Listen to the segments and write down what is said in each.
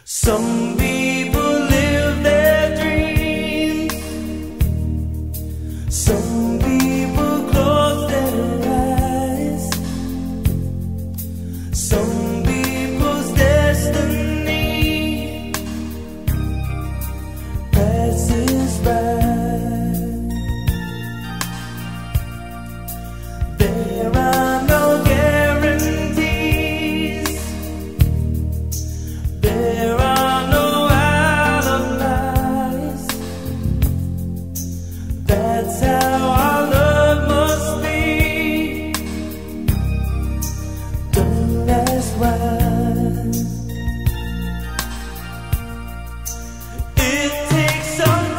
Some people live their dreams. Some people close their eyes. Some people's destiny passes by. There are no guarantees. There are no alibis. That's how our love must be. Don't ask why. It takes some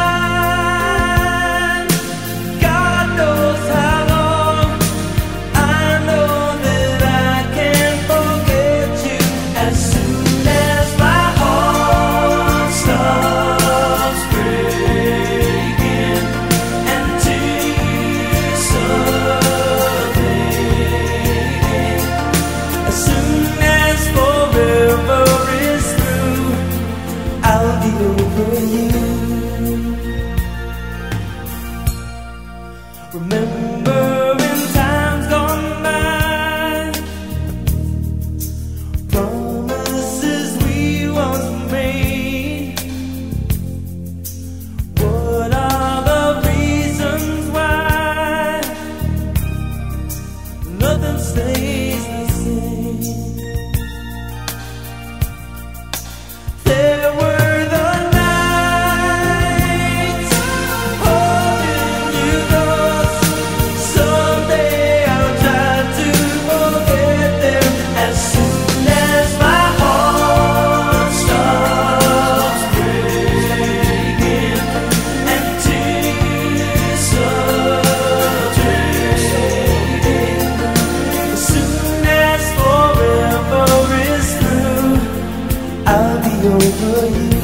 time. God knows how long. I know that I can't forget you as soon as my heart stops breaking and tears are fading. As soon as forever is through, I'll be over you. Remember in times gone by, promises we once made. What are the reasons why nothing stays the same? There were the nights holding you close. Someday I'll try to forget them as soon as my heart stops breaking and tears are fading. As soon as forever is through, I'll be over you.